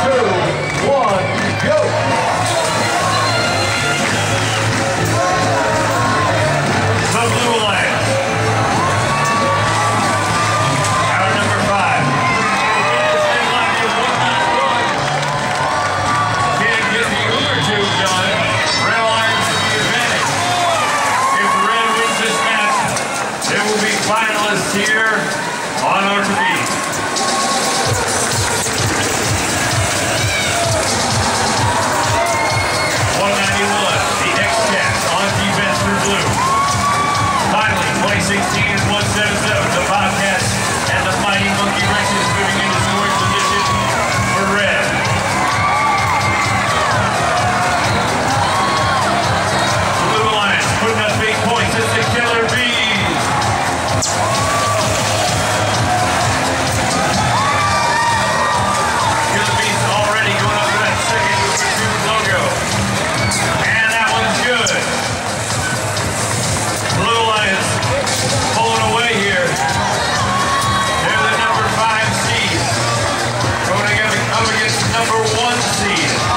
Here on our TV. 191, the X-Cats on defense for blue. Finally, 2016 is 177, the Bobcats and the Mighty Monkey Wrenches moving into scoring position for red. Blue Alliance putting up 8 points as the Killer Bees. Number 1 seed.